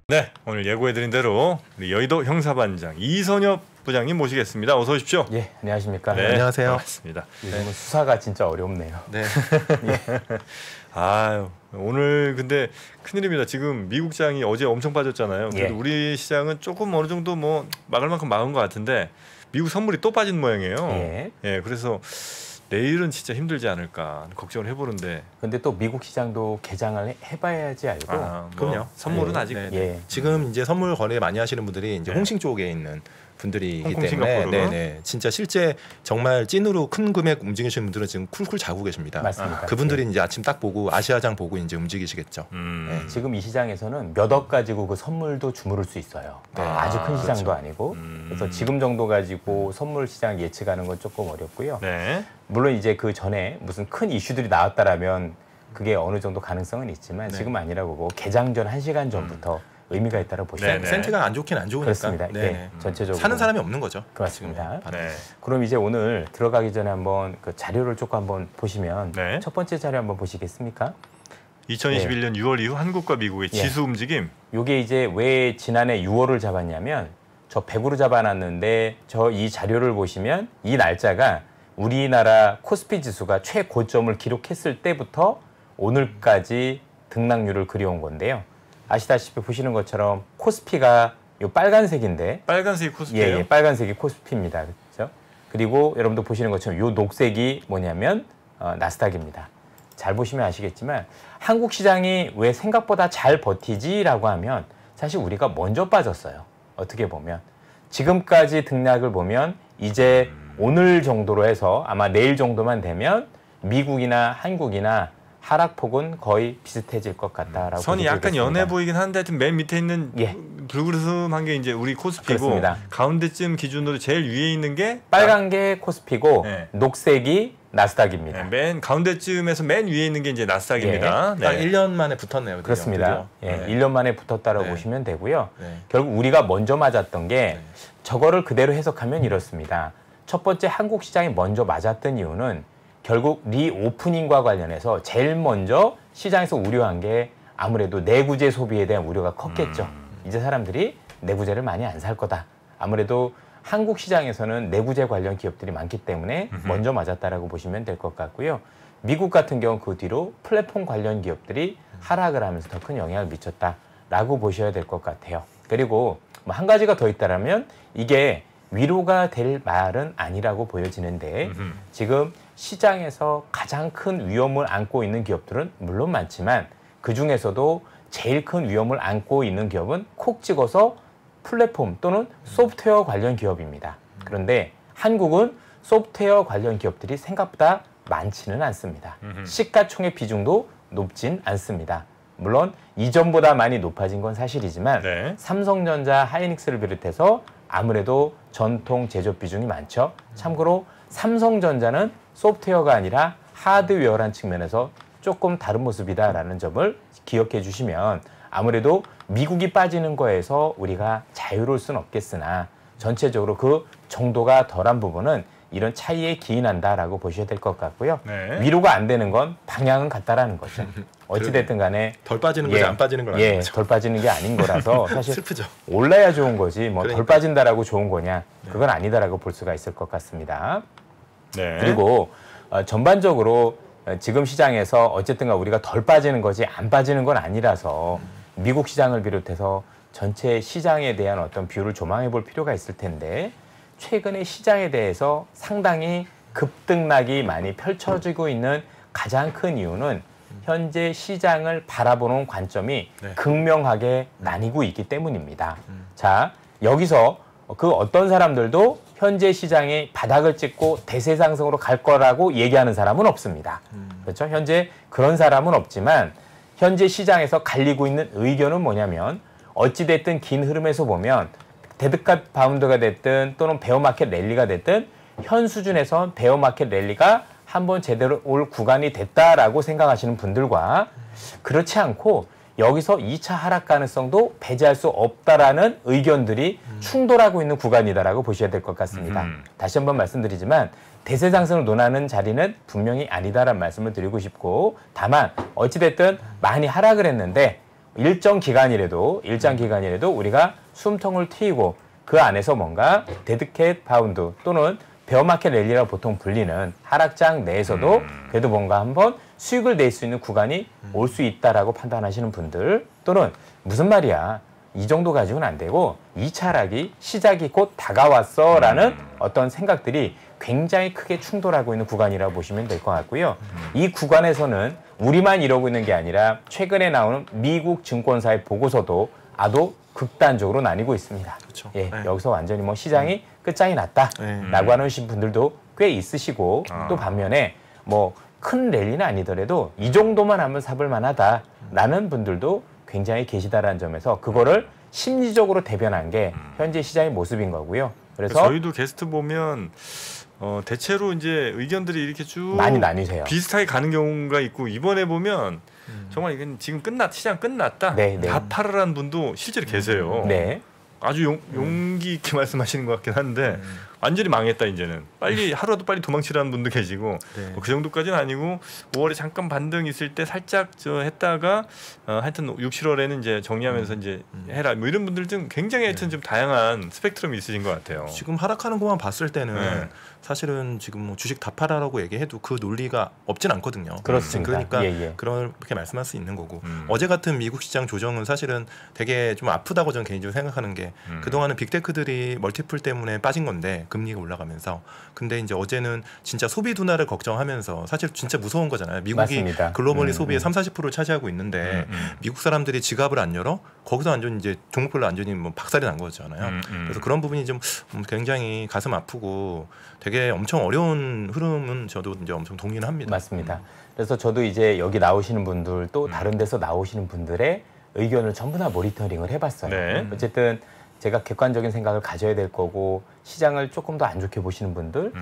네, 오늘 예고해드린 대로 우리 여의도 형사반장 이선엽 부장님 모시겠습니다. 어서 오십시오. 예, 안녕하십니까. 네, 안녕하세요. 반갑습니다. 요즘은 수사가 진짜 어렵네요. 네. 아유, 오늘 근데 큰일입니다. 지금 미국장이 어제 엄청 빠졌잖아요. 그래도 우리 시장은 조금 어느 정도 뭐 막을 만큼 막은 것 같은데 미국 선물이 또 빠진 모양이에요. 예, 그래서 내일은 진짜 힘들지 않을까 걱정을 해보는데. 근데 또 미국 시장도 개장을 해봐야지 알고. 그럼요. 선물은 아직. 지금 이제 선물 거래 많이 하시는 분들이 이제 홍싱 쪽에 있는 분들이기 때문에 진짜 실제 정말 찐으로 큰 금액 움직이시는 분들은 지금 쿨쿨 자고 계십니다. 맞습니다. 그분들이 이제 아침 딱 보고 아시아장 보고 이제 움직이시겠죠. 지금 이 시장에서는 몇 억 가지고 그 선물도 주무를 수 있어요. 아주 큰 시장도 아니고. 그래서 지금 정도 가지고 선물 시장 예측하는 건 조금 어렵고요. 물론 이제 그 전에 무슨 큰 이슈들이 나왔다라면 그게 어느 정도 가능성은 있지만 지금 아니라고 보고 개장 전 1시간 전부터 의미가 있다고 보시면 돼요. 센트가 안 좋긴 안 좋으니까. 그렇습니다. 전체적으로 사는 사람이 없는 거죠. 그렇습니다. 그럼 이제 오늘 들어가기 전에 한번 그 자료를 조금 한번 보시면 첫 번째 자료 한번 보시겠습니까? 2021년 6월 이후 한국과 미국의 지수 움직임. 이게 이제 왜 지난해 6월을 잡았냐면 저 100으로 잡아놨는데 저 이 자료를 보시면 이 날짜가 우리나라 코스피 지수가 최고점을 기록했을 때부터 오늘까지 등락률을 그려온 건데요. 아시다시피 보시는 것처럼 코스피가 요 빨간색인데 빨간색이 코스피예요? 빨간색이 코스피입니다. 그렇죠? 그리고 여러분도 보시는 것처럼 요 녹색이 뭐냐면 나스닥입니다. 잘 보시면 아시겠지만 한국 시장이 왜 생각보다 잘 버티지라고 하면 사실 우리가 먼저 빠졌어요. 어떻게 보면 지금까지 등락을 보면 이제 오늘 정도로 해서 아마 내일 정도만 되면 미국이나 한국이나 하락폭은 거의 비슷해질 것 같다라고 선이 약간 연해 보이긴 한데 하여튼 맨 밑에 있는 불그스름한 게 이제 우리 코스피고 그렇습니다. 가운데쯤 기준으로 제일 위에 있는 게 빨간 게 코스피고 녹색이 나스닥입니다. 맨 가운데쯤에서 맨 위에 있는 게 이제 나스닥입니다. 딱 1년 만에 붙었네요. 그렇습니다. 1년 만에 붙었다라고 보시면 되고요. 결국 우리가 먼저 맞았던 게 저거를 그대로 해석하면 이렇습니다. 첫 번째 한국 시장이 먼저 맞았던 이유는 결국 리오프닝과 관련해서 제일 먼저 시장에서 우려한 게 아무래도 내구재 소비에 대한 우려가 컸겠죠. 이제 사람들이 내구재를 많이 안 살 거다. 아무래도 한국 시장에서는 내구재 관련 기업들이 많기 때문에 먼저 맞았다라고 보시면 될 것 같고요. 미국 같은 경우 그 뒤로 플랫폼 관련 기업들이 하락을 하면서 더 큰 영향을 미쳤다라고 보셔야 될 것 같아요. 그리고 뭐 한 가지가 더 있다라면 이게 위로가 될 말은 아니라고 보여지는데 지금 시장에서 가장 큰 위험을 안고 있는 기업들은 물론 많지만 그중에서도 제일 큰 위험을 안고 있는 기업은 콕 찍어서 플랫폼 또는 소프트웨어 관련 기업입니다. 그런데 한국은 소프트웨어 관련 기업들이 생각보다 많지는 않습니다. 시가총액 비중도 높진 않습니다. 물론 이전보다 많이 높아진 건 사실이지만 삼성전자, 하이닉스를 비롯해서 아무래도 전통 제조업 비중이 많죠. 참고로 삼성전자는 소프트웨어가 아니라 하드웨어란 측면에서 조금 다른 모습이다라는 점을 기억해 주시면 아무래도 미국이 빠지는 거에서 우리가 자유로울 수는 없겠으나 전체적으로 그 정도가 덜한 부분은 이런 차이에 기인한다라고 보셔야 될 것 같고요. 위로가 안 되는 건 방향은 같다라는 거죠. 어찌됐든 간에 덜 빠지는 거지 안 빠지는 건 아닌 거죠. 덜 빠지는 게 아닌 거라서 사실 슬프죠. 올라야 좋은 거지 뭐 덜 빠진다라고 좋은 거냐 그건 아니다라고 볼 수가 있을 것 같습니다. 그리고 전반적으로 지금 시장에서 어쨌든 우리가 덜 빠지는 거지 안 빠지는 건 아니라서 미국 시장을 비롯해서 전체 시장에 대한 어떤 뷰를 조망해 볼 필요가 있을 텐데 최근에 시장에 대해서 상당히 급등락이 많이 펼쳐지고 있는 가장 큰 이유는 현재 시장을 바라보는 관점이 극명하게 나뉘고 있기 때문입니다. 자, 여기서 그 어떤 사람들도 현재 시장이 바닥을 찍고 대세 상승으로 갈 거라고 얘기하는 사람은 없습니다. 그렇죠? 현재 그런 사람은 없지만 현재 시장에서 갈리고 있는 의견은 뭐냐면 어찌됐든 긴 흐름에서 보면 데드캣 바운드가 됐든 또는 베어마켓 랠리가 됐든 현 수준에서 베어마켓 랠리가 한번 제대로 올 구간이 됐다라고 생각하시는 분들과 그렇지 않고 여기서 2차 하락 가능성도 배제할 수 없다라는 의견들이 충돌하고 있는 구간이다라고 보셔야 될 것 같습니다. 다시 한번 말씀드리지만 대세 상승을 논하는 자리는 분명히 아니다라는 말씀을 드리고 싶고 다만 어찌됐든 많이 하락을 했는데 일정 기간이라도 우리가 숨통을 트이고 그 안에서 뭔가 데드캣 바운드 또는 베어마켓 랠리라고 보통 불리는 하락장 내에서도 그래도 뭔가 한번 수익을 낼 수 있는 구간이 올 수 있다라고 판단하시는 분들, 또는 무슨 말이야, 이 정도 가지고는 안 되고 2차 하락이 시작이 곧 다가왔어라는 어떤 생각들이 굉장히 크게 충돌하고 있는 구간이라고 보시면 될 것 같고요. 이 구간에서는 우리만 이러고 있는 게 아니라 최근에 나오는 미국 증권사의 보고서도 아주 극단적으로 나뉘고 있습니다. 그렇죠. 예, 네. 여기서 완전히 뭐 시장이 끝장이 났다라고 하는 분들도 꽤 있으시고, 또 반면에 뭐 큰 랠리는 아니더라도 이 정도만 하면 사볼 만하다라는 분들도 굉장히 계시다라는 점에서 그거를 심리적으로 대변한 게 현재 시장의 모습인 거고요. 그래서 저희도 게스트 보면 대체로 이제 의견들이 이렇게 쭉 많이 나뉘세요. 비슷하게 가는 경우가 있고, 이번에 보면 정말 이건 지금 시장 끝났다. 네, 네. 다 팔으라는 분도 실제로 계세요. 네. 아주 용기 있게 말씀하시는 것 같긴 한데 완전히 망했다 이제는. 빨리 하루라도 빨리 도망치라는 분도 계시고, 네. 그 정도까지는 아니고 5월에 잠깐 반등 있을 때 살짝 했다가 하여튼 6, 7월에는 이제 정리하면서 이제 해라 뭐 이런 분들 좀 굉장히 하여튼 좀 다양한 스펙트럼이 있으신 것 같아요. 지금 하락하는 것만 봤을 때는 네. 사실은 지금 뭐 주식 다 팔아라고 얘기해도 그 논리가 없진 않거든요. 그렇습니다. 그러니까 예. 그렇게 말씀할 수 있는 거고, 어제 같은 미국 시장 조정은 사실은 되게 좀 아프다고 저는 개인적으로 생각하는 게, 그동안은 빅테크들이 멀티플 때문에 빠진 건데 금리가 올라가면서, 근데 이제 어제는 진짜 소비 둔화를 걱정하면서, 사실 진짜 무서운 거잖아요. 미국이 맞습니다. 글로벌리 소비의 30-40%를 차지하고 있는데 미국 사람들이 지갑을 안 열어? 거기서 완전히 이제 종목별로 완전히 뭐 박살이 난 거잖아요. 그래서 그런 부분이 좀 굉장히 가슴 아프고 되게 엄청 어려운 흐름은 저도 이제 엄청 동의는 합니다. 맞습니다. 그래서 저도 이제 여기 나오시는 분들 또 다른 데서 나오시는 분들의 의견을 전부 다 모니터링을 해봤어요. 네. 어쨌든 제가 객관적인 생각을 가져야 될 거고, 시장을 조금 더 안 좋게 보시는 분들,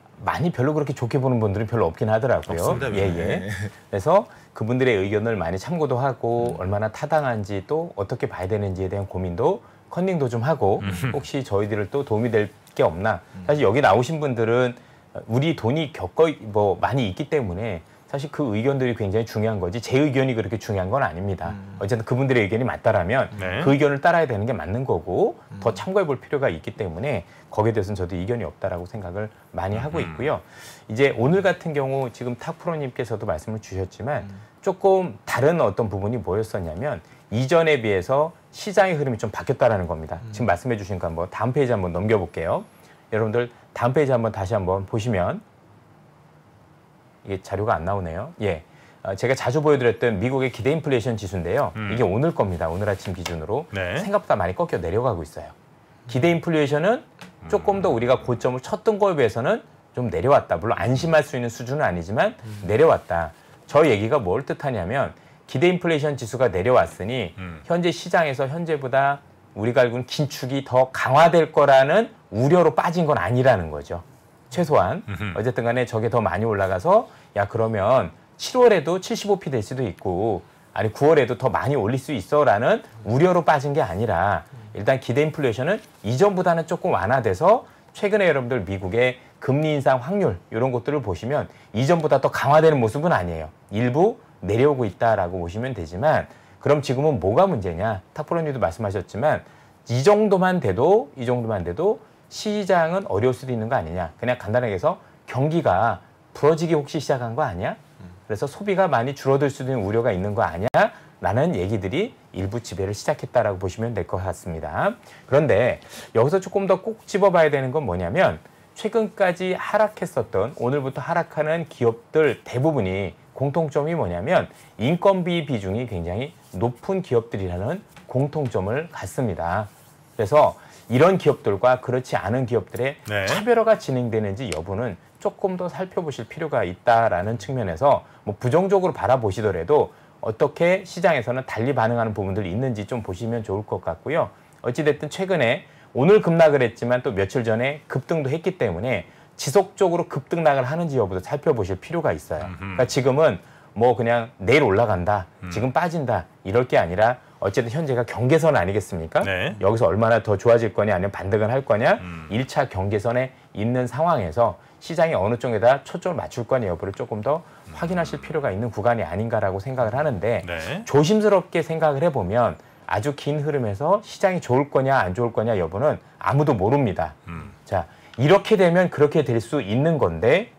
많이 별로 그렇게 좋게 보는 분들은 별로 없긴 하더라고요. 없습니다. 예. 그래서 그분들의 의견을 많이 참고도 하고 얼마나 타당한지 또 어떻게 봐야 되는지에 대한 고민도 컨닝도 좀 하고, 혹시 저희들을 또 도움이 될 게 없나. 사실 여기 나오신 분들은 우리 돈이 뭐 많이 있기 때문에 사실 그 의견들이 굉장히 중요한 거지 제 의견이 그렇게 중요한 건 아닙니다. 어쨌든 그분들의 의견이 맞다라면 네. 그 의견을 따라야 되는 게 맞는 거고, 더 참고해 볼 필요가 있기 때문에 거기에 대해서는 저도 이견이 없다라고 생각을 많이 하고 있고요. 이제 오늘 같은 경우 지금 탁프로님께서도 말씀을 주셨지만 조금 다른 어떤 부분이 뭐였었냐면, 이전에 비해서 시장의 흐름이 좀 바뀌었다라는 겁니다. 지금 말씀해 주신 거 한번 다음 페이지 한번 넘겨볼게요. 여러분들 다음 페이지 한번 다시 한번 보시면, 이게 자료가 안 나오네요. 예, 제가 자주 보여드렸던 미국의 기대 인플레이션 지수인데요. 이게 오늘 겁니다. 오늘 아침 기준으로. 네. 생각보다 많이 꺾여 내려가고 있어요. 기대 인플레이션은 조금 더 우리가 고점을 쳤던 거에 비해서는 좀 내려왔다. 물론 안심할 수 있는 수준은 아니지만 내려왔다. 저 얘기가 뭘 뜻하냐면, 기대 인플레이션 지수가 내려왔으니 현재 시장에서 현재보다 우리가 알고 있는 긴축이 더 강화될 거라는 우려로 빠진 건 아니라는 거죠. 최소한. 어쨌든 간에 저게 더 많이 올라가서, 야 그러면 7월에도 75p 될 수도 있고, 아니 9월에도 더 많이 올릴 수 있어라는 우려로 빠진 게 아니라, 일단 기대 인플레이션은 이전보다는 조금 완화돼서 최근에 여러분들 미국의 금리 인상 확률 이런 것들을 보시면 이전보다 더 강화되는 모습은 아니에요. 일부 내려오고 있다라고 보시면 되지만, 그럼 지금은 뭐가 문제냐? 탁프로님도 말씀하셨지만 이 정도만 돼도 시장은 어려울 수도 있는 거 아니냐? 그냥 간단하게 해서 경기가 부러지기 혹시 시작한 거 아니야? 그래서 소비가 많이 줄어들 수도 있는 우려가 있는 거 아니야? 라는 얘기들이 일부 지배를 시작했다라고 보시면 될 것 같습니다. 그런데 여기서 조금 더 꼭 집어봐야 되는 건 뭐냐면, 최근까지 하락했었던, 오늘부터 하락하는 기업들 대부분이 공통점이 뭐냐면 인건비 비중이 굉장히 높은 기업들이라는 공통점을 갖습니다. 그래서 이런 기업들과 그렇지 않은 기업들의 네. 차별화가 진행되는지 여부는 조금 더 살펴보실 필요가 있다라는 측면에서, 뭐 부정적으로 바라보시더라도 어떻게 시장에서는 달리 반응하는 부분들이 있는지 좀 보시면 좋을 것 같고요. 어찌됐든 최근에 오늘 급락을 했지만 또 며칠 전에 급등도 했기 때문에 지속적으로 급등락을 하는지 여부도 살펴보실 필요가 있어요. 그러니까 지금은 뭐 그냥 내일 올라간다, 지금 빠진다 이럴 게 아니라, 어쨌든 현재가 경계선 아니겠습니까? 네. 여기서 얼마나 더 좋아질 거냐, 아니면 반등을 할 거냐, 1차 경계선에 있는 상황에서 시장이 어느 쪽에다 초점을 맞출 거냐 여부를 조금 더 확인하실 필요가 있는 구간이 아닌가라고 생각을 하는데 네. 조심스럽게 생각을 해보면 아주 긴 흐름에서 시장이 좋을 거냐 안 좋을 거냐 여부는 아무도 모릅니다. 자, 이렇게 되면 그렇게 될 수 있는 건데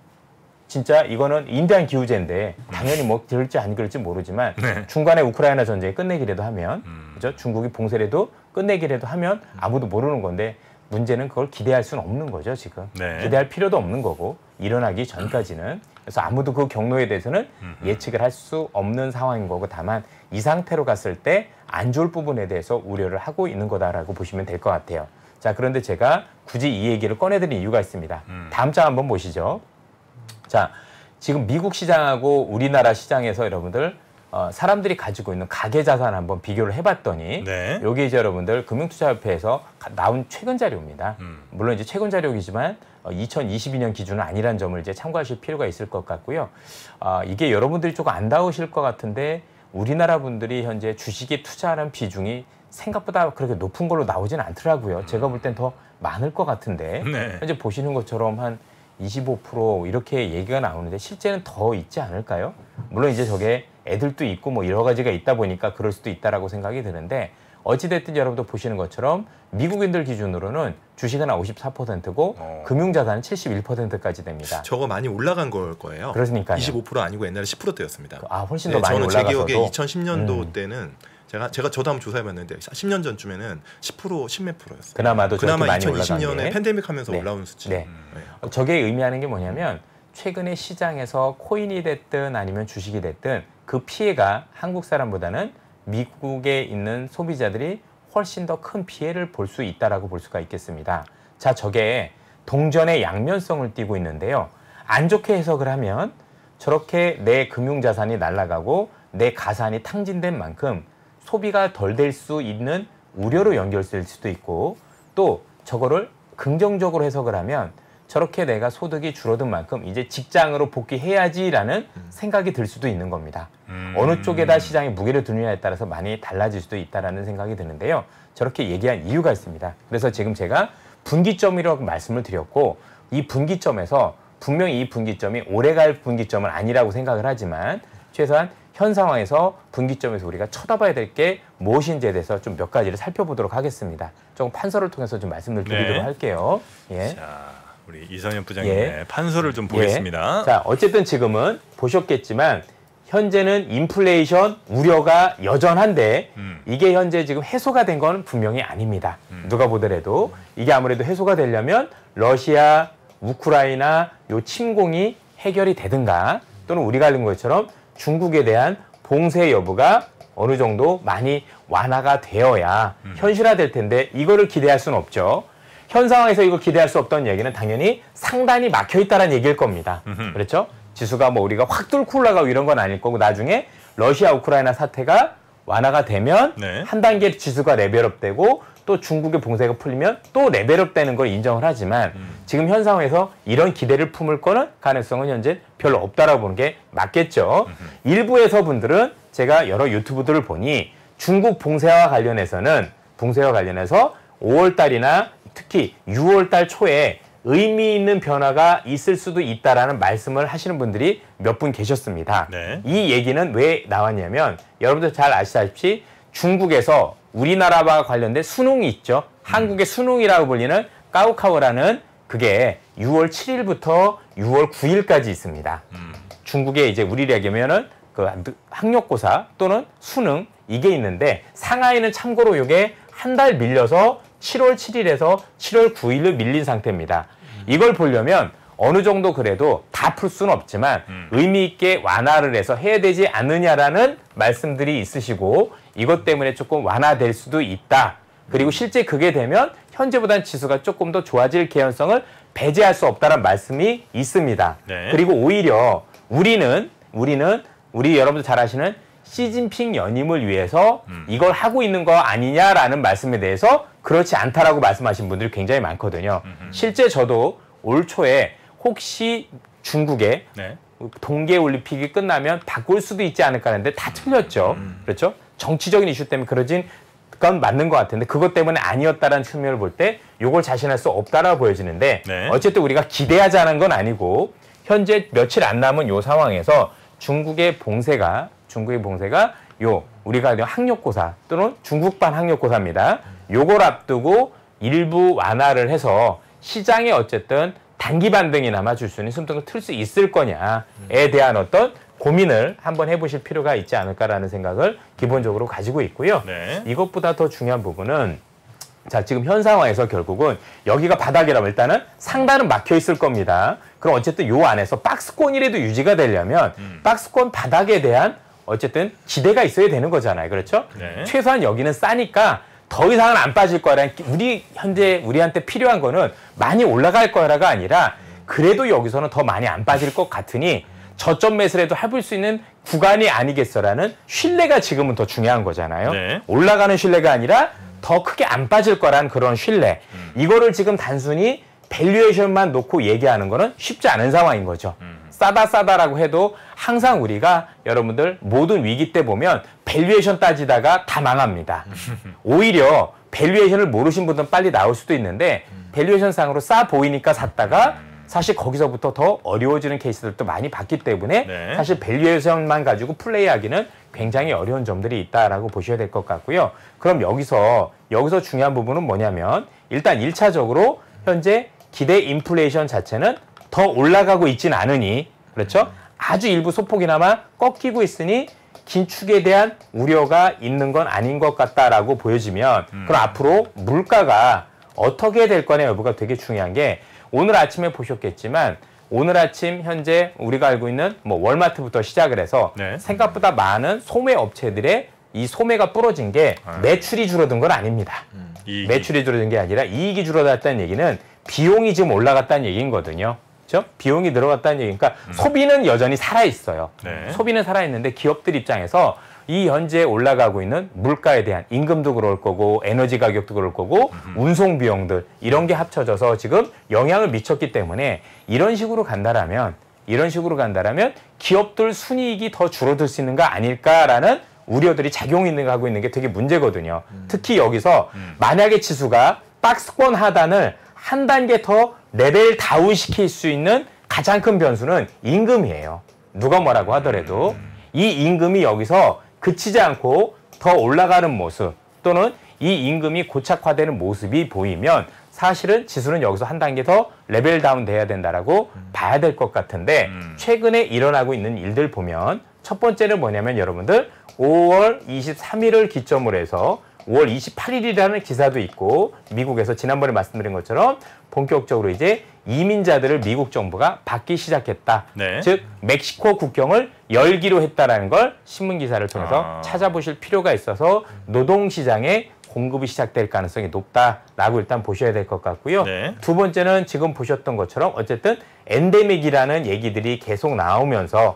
진짜 이거는 인디안 기후제인데 당연히 뭐 될지 안 될지 모르지만 네. 중간에 우크라이나 전쟁이 끝내기라도 하면 그죠? 중국이 봉쇄라도 끝내기라도 하면 아무도 모르는 건데 문제는 그걸 기대할 수는 없는 거죠, 지금. 네. 기대할 필요도 없는 거고 일어나기 전까지는. 그래서 아무도 그 경로에 대해서는 예측을 할 수 없는 상황인 거고 다만 이 상태로 갔을 때 안 좋을 부분에 대해서 우려를 하고 있는 거다라고 보시면 될 것 같아요. 자, 그런데 제가 굳이 이 얘기를 꺼내드린 이유가 있습니다. 다음 장 한번 보시죠. 자, 지금 미국 시장하고 우리나라 시장에서 여러분들 사람들이 가지고 있는 가계 자산 한번 비교를 해봤더니 네. 여기 이제 여러분들 금융투자협회에서 나온 최근 자료입니다. 물론 이제 최근 자료이지만 2022년 기준은 아니란 점을 이제 참고하실 필요가 있을 것 같고요. 이게 여러분들이 조금 안 닿으실 것 같은데 우리나라 분들이 현재 주식에 투자하는 비중이 생각보다 그렇게 높은 걸로 나오진 않더라고요. 제가 볼 땐 더 많을 것 같은데 네. 현재 보시는 것처럼 한 25% 이렇게 얘기가 나오는데 실제는 더 있지 않을까요? 물론 이제 저게 애들도 있고 뭐 여러 가지가 있다 보니까 그럴 수도 있다라고 생각이 드는데 어찌됐든 여러분도 보시는 것처럼 미국인들 기준으로는 주식은 54%고 금융자산은 71%까지 됩니다. 저거 많이 올라간 걸 거예요. 그러니까요. 25% 아니고 옛날에 10%대였습니다. 훨씬 더 많이 올라가서도. 저는 제 기억에 2010년도 때는 저도 한번 조사해봤는데 10년 전쯤에는 10% 10몇 %였어요. 그나마도 그나마 많이 2020년에 팬데믹 하면서 네. 올라온 수치. 네. 저게 의미하는 게 뭐냐면 최근에 시장에서 코인이 됐든 아니면 주식이 됐든 그 피해가 한국 사람보다는 미국에 있는 소비자들이 훨씬 더 큰 피해를 볼 수 있다라고 볼 수가 있겠습니다. 자, 저게 동전의 양면성을 띠고 있는데요. 안 좋게 해석을 하면 저렇게 내 금융자산이 날아가고 내 가산이 탕진된 만큼 소비가 덜 될 수 있는 우려로 연결될 수도 있고 또 저거를 긍정적으로 해석을 하면 저렇게 내가 소득이 줄어든 만큼 이제 직장으로 복귀해야지라는 생각이 들 수도 있는 겁니다. 어느 쪽에다 시장이 무게를 두느냐에 따라서 많이 달라질 수도 있다는 생각이 드는데요. 저렇게 얘기한 이유가 있습니다. 그래서 지금 제가 분기점이라고 말씀을 드렸고 이 분기점에서 분명히 이 분기점이 오래갈 분기점은 아니라고 생각을 하지만 최소한 현 상황에서 분기점에서 우리가 쳐다봐야 될 게 무엇인지에 대해서 좀 몇 가지를 살펴보도록 하겠습니다. 조금 판서를 통해서 좀 말씀을 드리도록 네. 할게요. 예. 자, 우리 이성현 부장님의 판서를 좀 보겠습니다. 자, 어쨌든 지금은 보셨겠지만 현재는 인플레이션 우려가 여전한데 이게 현재 지금 해소가 된 건 분명히 아닙니다. 누가 보더라도 이게 아무래도 해소가 되려면 러시아, 우크라이나 요 침공이 해결이 되든가 또는 우리가 알는 것처럼 중국에 대한 봉쇄 여부가 어느 정도 많이 완화가 되어야 현실화될 텐데 이거를 기대할 수는 없죠. 현 상황에서 이걸 기대할 수 없다는 얘기는 당연히 상단이 막혀있다는 얘기일 겁니다. 그렇죠? 지수가 뭐 우리가 확 뚫고 올라가고 이런 건 아닐 거고 나중에 러시아, 우크라이나 사태가 완화가 되면 네. 한 단계 지수가 레벨업 되고 또 중국의 봉쇄가 풀리면 또 레벨업 되는 걸 인정을 하지만 지금 현 상황에서 이런 기대를 품을 거는 가능성은 현재 별로 없다라고 보는 게 맞겠죠. 일부에서 분들은 제가 여러 유튜브들을 보니 중국 봉쇄와 관련해서 5월 달이나 특히 6월 달 초에 의미 있는 변화가 있을 수도 있다라는 말씀을 하시는 분들이 몇 분 계셨습니다. 네. 이 얘기는 왜 나왔냐면 여러분들 잘 아시다시피 중국에서 우리나라와 관련된 수능이 있죠. 한국의 수능이라고 불리는 까오카오라는 그게 6월 7일부터 6월 9일까지 있습니다. 중국에 이제 우리로 얘기하면은 그 학력고사 또는 수능 이게 있는데 상하이는 참고로 이게 한 달 밀려서 7월 7일에서 7월 9일로 밀린 상태입니다. 이걸 보려면 어느 정도 그래도 다 풀 수는 없지만 의미 있게 완화를 해서 해야 되지 않느냐라는 말씀들이 있으시고 이것 때문에 조금 완화될 수도 있다. 그리고 실제 그게 되면 현재보다는 지수가 조금 더 좋아질 개연성을 배제할 수 없다는 말씀이 있습니다. 네. 그리고 오히려 우리 여러분들 잘 아시는 시진핑 연임을 위해서 이걸 하고 있는 거 아니냐라는 말씀에 대해서 그렇지 않다라고 말씀하신 분들이 굉장히 많거든요. 실제 저도 올 초에 혹시 중국의 네. 동계올림픽이 끝나면 바꿀 수도 있지 않을까 하는데 다 틀렸죠. 그렇죠? 정치적인 이슈 때문에 그러진 그건 맞는 것 같은데 그것 때문에 아니었다라는 측면을 볼 때 이걸 자신할 수 없다라고 보여지는데 네. 어쨌든 우리가 기대하자는 건 아니고 현재 며칠 안 남은 요 상황에서 중국의 봉쇄가 요 우리가 학력고사 또는 중국반 학력고사입니다. 요걸 앞두고 일부 완화를 해서 시장에 어쨌든 단기 반등이나마 줄 수 있는 숨통을 틀 수 있을 거냐에 대한 어떤 고민을 한번 해보실 필요가 있지 않을까라는 생각을 기본적으로 가지고 있고요. 네. 이것보다 더 중요한 부분은 자 지금 현 상황에서 결국은 여기가 바닥이라면 일단은 상단은 막혀 있을 겁니다. 그럼 어쨌든 요 안에서 박스권이라도 유지가 되려면 박스권 바닥에 대한 어쨌든 기대가 있어야 되는 거잖아요. 그렇죠? 네. 최소한 여기는 싸니까 더 이상은 안 빠질 거라는 현재 우리한테 필요한 거는 많이 올라갈 거라가 아니라 그래도 여기서는 더 많이 안 빠질 것 같으니 저점 매수라도 해볼 수 있는 구간이 아니겠어라는 신뢰가 지금은 더 중요한 거잖아요. 네. 올라가는 신뢰가 아니라 더 크게 안 빠질 거란 그런 신뢰. 이거를 지금 단순히 밸류에이션만 놓고 얘기하는 거는 쉽지 않은 상황인 거죠. 싸다라고 해도 항상 우리가 여러분들 모든 위기 때 보면 밸류에이션 따지다가 다 망합니다. 오히려 밸류에이션을 모르신 분들은 빨리 나올 수도 있는데 밸류에이션 상으로 싸 보이니까 샀다가 사실 거기서부터 더 어려워지는 케이스들도 많이 봤기 때문에 네. 사실 밸류에이션만 가지고 플레이하기는 굉장히 어려운 점들이 있다라고 보셔야 될 것 같고요. 그럼 여기서 중요한 부분은 뭐냐면 일단 1차적으로 현재 기대 인플레이션 자체는 더 올라가고 있진 않으니 그렇죠? 아주 일부 소폭이나마 꺾이고 있으니 긴축에 대한 우려가 있는 건 아닌 것 같다라고 보여지면 그럼 앞으로 물가가 어떻게 될 거냐 여부가 되게 중요한 게 오늘 아침에 보셨겠지만 오늘 아침 현재 우리가 알고 있는 뭐 월마트부터 시작을 해서 네. 생각보다 많은 소매 업체들의 이 소매가 부러진 게 매출이 줄어든 건 아닙니다. 매출이 줄어든 게 아니라 이익이 줄어들었다는 얘기는 비용이 지금 올라갔다는 얘기거든요. 그렇죠? 비용이 늘어갔다는 얘기니까 소비는 여전히 살아있어요. 네. 소비는 살아있는데 기업들 입장에서 이 현재 올라가고 있는 물가에 대한 임금도 그럴 거고 에너지 가격도 그럴 거고 운송 비용들 이런 게 합쳐져서 지금 영향을 미쳤기 때문에 이런 식으로 간다라면 기업들 순이익이 더 줄어들 수 있는 거 아닐까라는 우려들이 작용하고 있는 게 되게 문제거든요. 특히 여기서 만약에 지수가 박스권 하단을 한 단계 더 레벨 다운 시킬 수 있는 가장 큰 변수는 임금이에요. 누가 뭐라고 하더라도 이 임금이 여기서 그치지 않고 더 올라가는 모습 또는 이 임금이 고착화되는 모습이 보이면 사실은 지수는 여기서 한 단계 더 레벨 다운 돼야 된다라고 봐야 될 것 같은데 최근에 일어나고 있는 일들 보면 첫 번째는 뭐냐면 여러분들 5월 23일을 기점으로 해서 5월 28일이라는 기사도 있고 미국에서 지난번에 말씀드린 것처럼 본격적으로 이제 이민자들을 미국 정부가 받기 시작했다. 네. 즉 멕시코 국경을 열기로 했다라는 걸 신문 기사를 통해서 찾아보실 필요가 있어서 노동시장에 공급이 시작될 가능성이 높다라고 일단 보셔야 될 것 같고요. 네. 두 번째는 지금 보셨던 것처럼 어쨌든 엔데믹이라는 얘기들이 계속 나오면서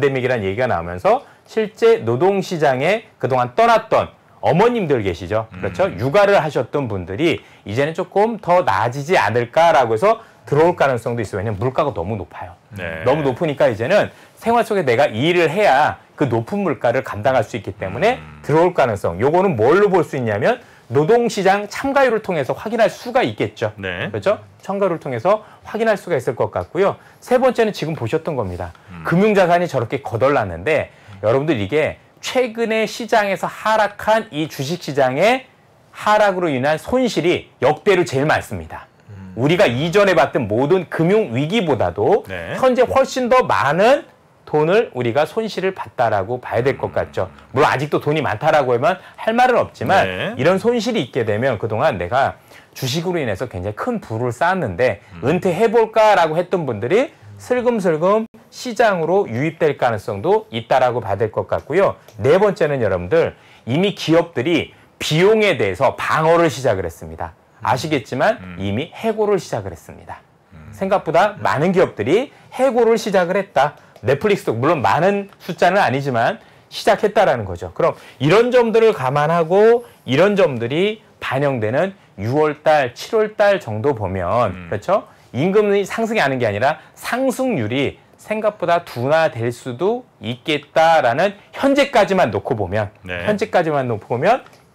실제 노동시장에 그동안 떠났던 어머님들 계시죠. 그렇죠? 육아를 하셨던 분들이 이제는 조금 더 나아지지 않을까라고 해서 들어올 가능성도 있어요. 왜냐하면 물가가 너무 높아요. 네. 너무 높으니까 이제는 생활 속에 내가 이 일을 해야 그 높은 물가를 감당할 수 있기 때문에 들어올 가능성. 요거는 뭘로 볼 수 있냐면 노동시장 참가율을 통해서 확인할 수가 있겠죠. 네. 그렇죠? 참가율을 통해서 확인할 수가 있을 것 같고요. 세 번째는 지금 보셨던 겁니다. 금융자산이 저렇게 거덜났는데 여러분들 이게 최근에 시장에서 하락한 이 주식시장의 하락으로 인한 손실이 역대로 제일 많습니다. 우리가 이전에 봤던 모든 금융위기보다도 네. 현재 훨씬 더 많은 돈을 우리가 손실을 봤다라고 봐야 될 것 같죠. 물론 아직도 돈이 많다라고 하면 할 말은 없지만 네. 이런 손실이 있게 되면 그동안 내가 주식으로 인해서 굉장히 큰 부를 쌓았는데 은퇴해볼까라고 했던 분들이 슬금슬금 시장으로 유입될 가능성도 있다라고 봐야 될 것 같고요. 네 번째는 여러분들 이미 기업들이 비용에 대해서 방어를 시작을 했습니다. 아시겠지만 이미 해고를 시작을 했습니다. 생각보다 많은 기업들이 해고를 시작을 했다. 넷플릭스도 물론 많은 숫자는 아니지만 시작했다라는 거죠. 그럼 이런 점들을 감안하고 이런 점들이 반영되는 6월달, 7월달 정도 보면 그렇죠? 임금이 상승이 하는 게 아니라 상승률이 생각보다 둔화될 수도 있겠다라는 현재까지만 놓고 보면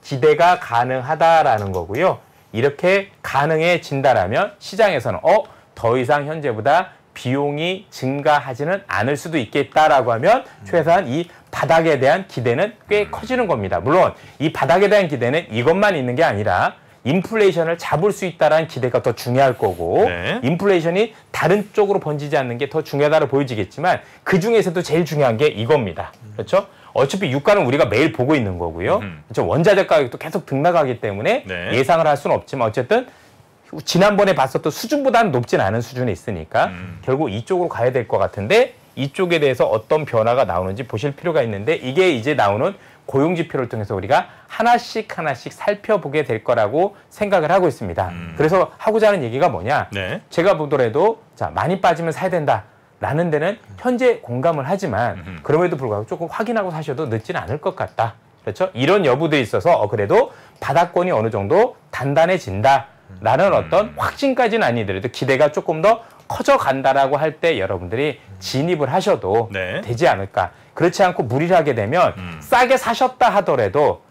기대가 가능하다라는 거고요. 이렇게 가능해진다라면 시장에서는 더 이상 현재보다 비용이 증가하지는 않을 수도 있겠다라고 하면 최소한 이 바닥에 대한 기대는 꽤 커지는 겁니다. 물론 이 바닥에 대한 기대는 이것만 있는 게 아니라 인플레이션을 잡을 수 있다는 기대가 더 중요할 거고 네. 인플레이션이 다른 쪽으로 번지지 않는 게 더 중요하다고 보여지겠지만 그중에서도 제일 중요한 게 이겁니다. 그렇죠? 어차피 유가는 우리가 매일 보고 있는 거고요. 그렇죠? 원자재 가격도 계속 등락하기 때문에 네. 예상을 할 수는 없지만 어쨌든 지난번에 봤었던 수준보다는 높진 않은 수준에 있으니까 결국 이쪽으로 가야 될 것 같은데 이쪽에 대해서 어떤 변화가 나오는지 보실 필요가 있는데 이게 이제 나오는 고용지표를 통해서 우리가 하나씩 살펴보게 될 거라고 생각을 하고 있습니다. 그래서 하고자 하는 얘기가 뭐냐. 네. 제가 보더라도 자 많이 빠지면 사야 된다라는 데는 현재 공감을 하지만 그럼에도 불구하고 조금 확인하고 사셔도 늦지는 않을 것 같다. 그렇죠? 이런 여부들이 있어서 그래도 바닥권이 어느 정도 단단해진다라는 어떤 확신까지는 아니더라도 기대가 조금 더 커져간다라고 할 때 여러분들이 진입을 하셔도 네. 되지 않을까. 그렇지 않고 무리를 하게 되면 싸게 사셨다 하더라도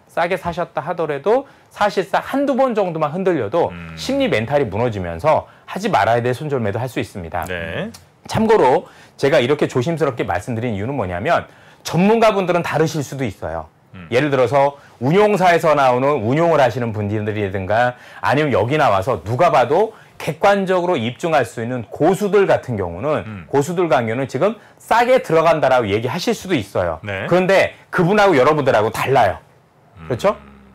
사실상 한두 번 정도만 흔들려도 심리 멘탈이 무너지면서 하지 말아야 될 손절매도 할 수 있습니다. 네. 참고로 제가 이렇게 조심스럽게 말씀드린 이유는 뭐냐면 전문가분들은 다르실 수도 있어요. 예를 들어서 운용사에서 나오는 운용을 하시는 분들이라든가 아니면 여기 나와서 누가 봐도 객관적으로 입증할 수 있는 고수들 같은 경우는 지금 싸게 들어간다라고 얘기하실 수도 있어요. 네. 그런데 그분하고 여러분들하고 달라요. 그렇죠?